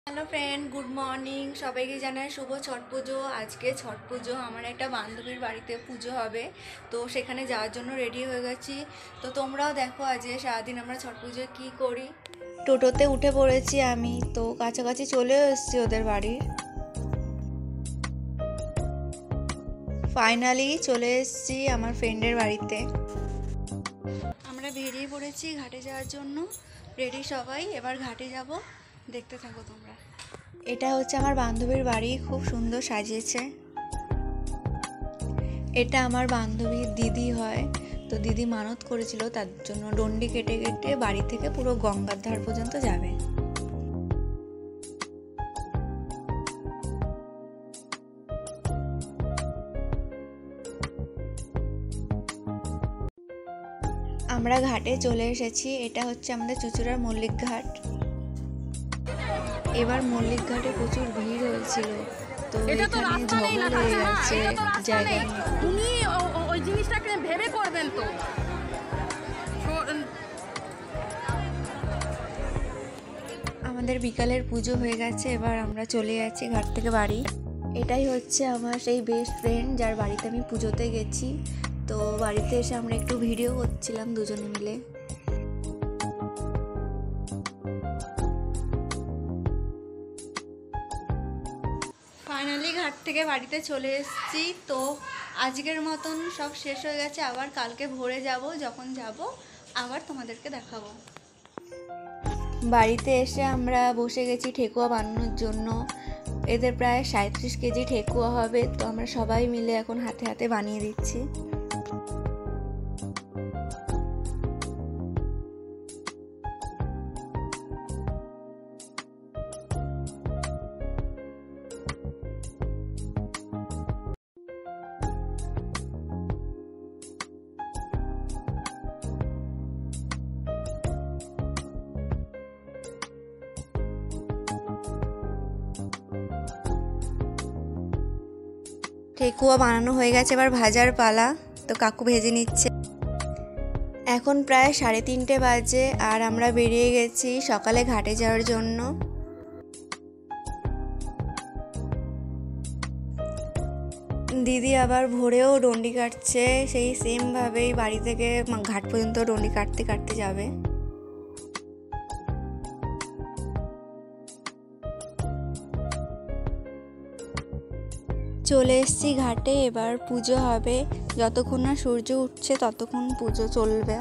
Hello friend good morning सबाइके जानाई शुभ छठ पुजो। आज के छठ पुजो हमार एक बान्धबीर बाड़ीते पुजो होबे तो सेखाने जाওয়ার জন্য रेडी হয়ে গেছি। तो তোমরাও देखो आज সারাদিন আমরা छठ পুজো কি করি। টোটোতে উঠে পড়েছি আমি, তো কাছাকাছি চলে এসেছি ওদের বাড়ির। ফাইনালি চলে এসেছি আমার ফ্রেন্ডের বাড়িতে। আমরা বেরিয়ে পড়েছি ঘাটে যাওয়ার জন্য, রেডি সবাই, এবার ঘাটে যাব, দেখতে থাকো তোমরা। এটা হচ্ছে আমার বান্ধবীর বাড়ি, খুব সুন্দর সাজিয়েছে। এটা আমার বান্ধবীর দিদি হয়, তো দিদি মানত করেছিল, তার জন্য ডন্ডি কেটে কেটে বাড়ি থেকে পুরো গঙ্গার ধার পর্যন্ত যাবে। আমরা ঘাটে চলে এসেছি। এটা হচ্ছে আমাদের চুচুড়ার মল্লিক ঘাট। এবার মল্লিক ঘাটে প্রচুর ভিড় হয়েছিল, তো এখানে ঝগড়া লেগে গেছে জায়গা নিয়ে। তুমি ওই জিনিসটাকে ভেবে করবেন তো। আমাদের বিকালের পুজো হয়ে গেছে, এবার আমরা চলে যাচ্ছি ঘাট থেকে বাড়ি। এটাই হচ্ছে আমার সেই বেস্ট ফ্রেন্ড যার বাড়িতে আমি পুজোতে গেছি। তো বাড়িতে এসে আমরা একটু ভিডিও করছিলাম দুজনে মিলে। ফাইনালি ঘাট থেকে বাড়িতে চলে এসেছি। তো আজকের মতন সব শেষ হয়ে গেছে, আবার কালকে ভোরে যাব, যখন যাব আবার তোমাদেরকে দেখাবো। বাড়িতে এসে আমরা বসে গেছি ঠেকুয়া বানানোর জন্য। এদের প্রায় 37 কেজি ঠেকুয়া হবে, তো আমরা সবাই মিলে এখন হাতে হাতে বানিয়ে দিচ্ছি। ঠেকুয়া বানানো হয়ে গেছে, এবার ভাজার পালা। তো কাকু ভেজে নিচ্ছে। এখন প্রায় 3:30 বাজে, আর আমরা বেরিয়ে গেছি সকালে ঘাটে যাওয়ার জন্য। দিদি আবার ভোরেও ডন্ডি কাটছে, সেই সেমভাবেই বাড়ি থেকে ঘাট পর্যন্ত ডন্ডি কাটতে কাটতে যাবে। চলে এসেছি ঘাটে, এবার পুজো হবে। যতক্ষণ না সূর্য উঠছে ততক্ষণ পুজো চলবে।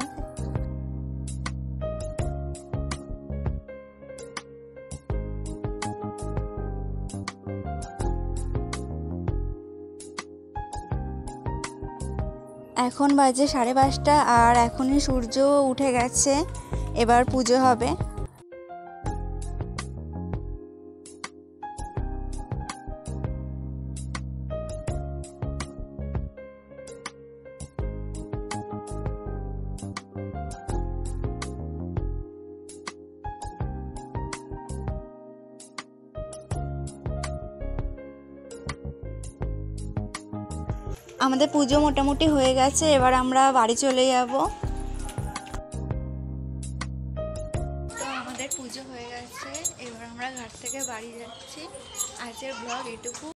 এখন বাজে 5:30, আর এখনই সূর্য উঠে গেছে। এবার পুজো হবে। আমাদের পুজো মোটামুটি হয়ে গেছে, এবার আমরা বাড়ি চলে যাব। তো আমাদের পুজো হয়ে গেছে, এবার আমরা ঘাট থেকে বাড়ি যাচ্ছি। আজকের ব্লগ এটুকু।